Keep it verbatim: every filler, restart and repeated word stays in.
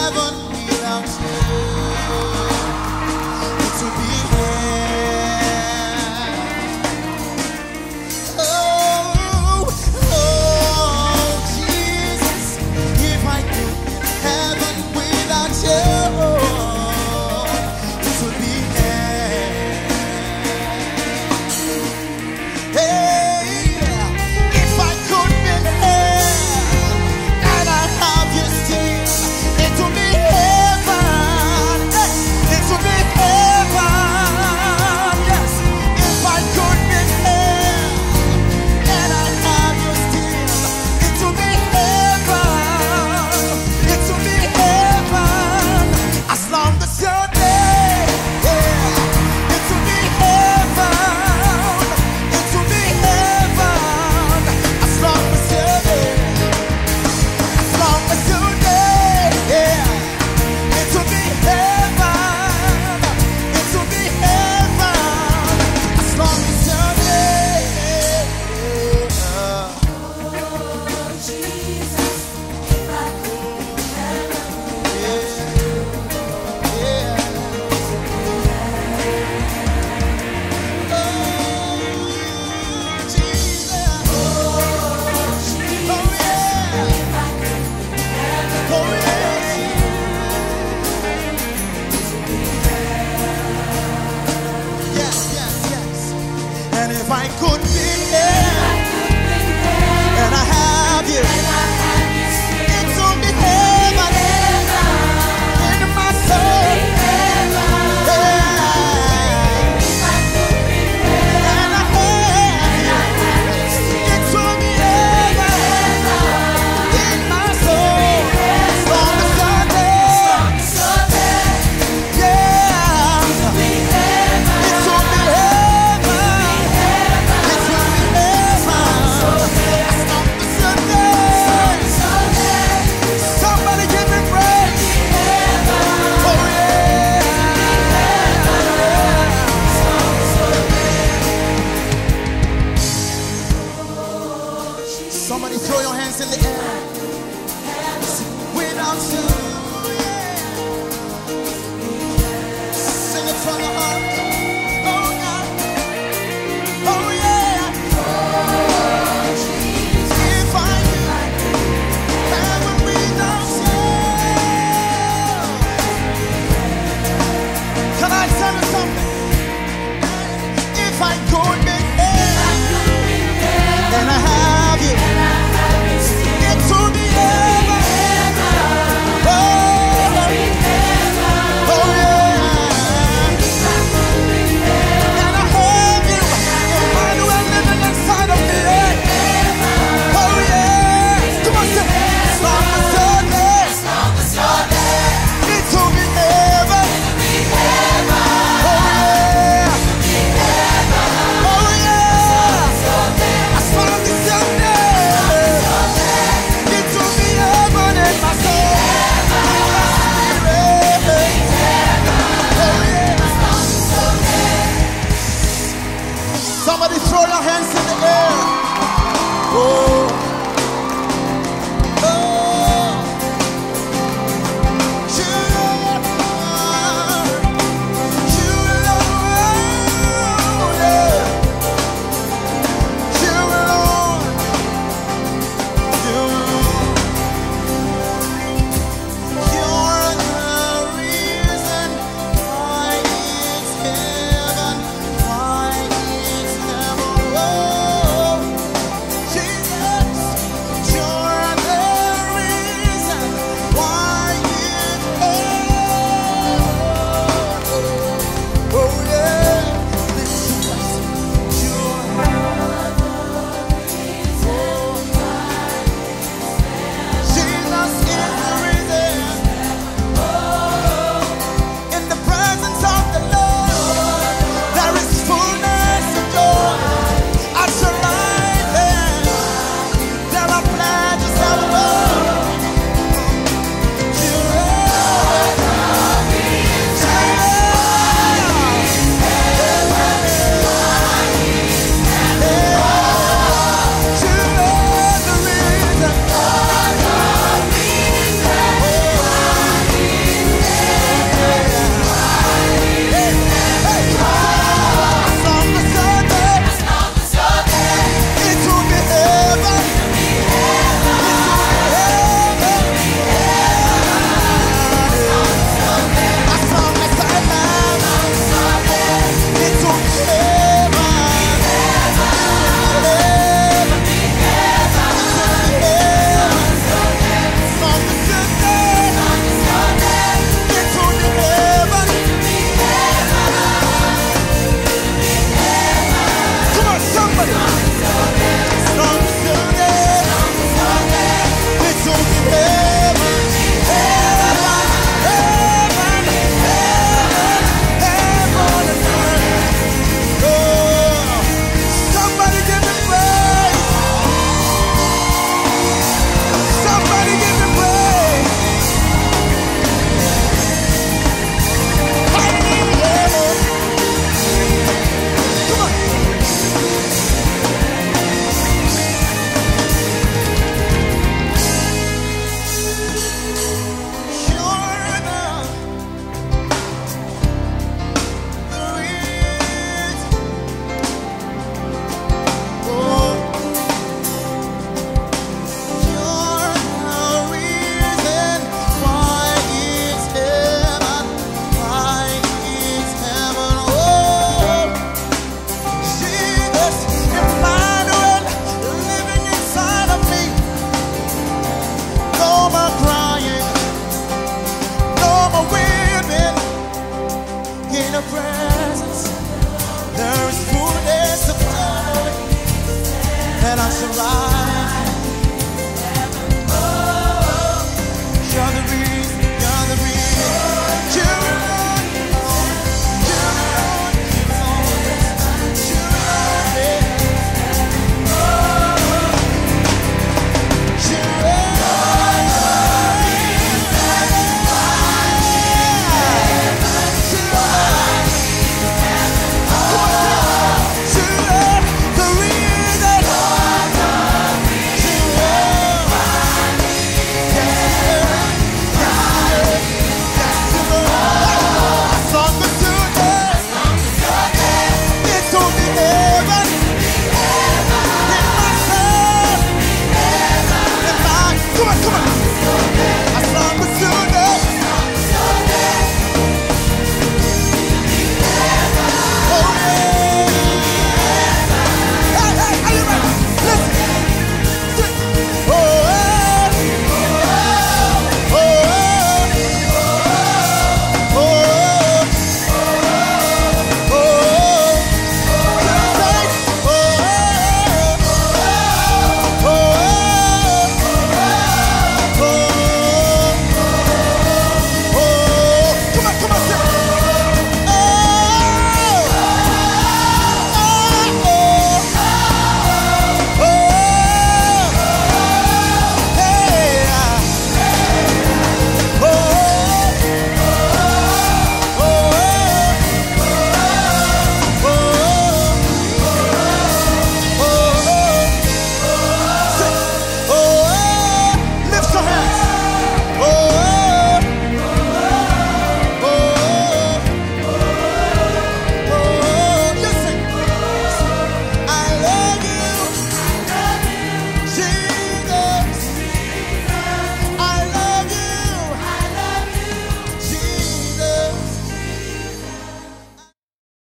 heaven without you. It would be hell. Oh, oh, Jesus, if I could be in heaven without you, it would be hell. Hey, if I could be in hell and I have you still, it would be heaven. Hey, it would be heaven. Yes, if I could be in hell and I have you still, it would be heaven. It would be heaven. As long as you're there, yeah, it would be heaven. It would be heaven. As long as you're there, as long as you're there, yeah, it will be heaven. It will be heaven. As long as you're there. Jesus, if I could heaven, Yeah, yeah. Oh, Jesus. oh Oh, Jesus, yeah. if I could heaven, Oh, yeah. Yes, yes, yes. And if I could be here and I have you, it will be heaven in my soul. Yeah. And I have you, it will be heaven in my soul. As long as you're there, yeah, it will be heaven. It will be heaven. As long as you're there, somebody give me praise. Oh yeah. Somebody throw your hands in the air. Without you, yeah. Sing it from the heart. Oh God. Oh yeah. If I could heaven without you. Can I tell you something? If I could be here and I have you, it would be heaven. presence there is fullness of joy, and I shall rise.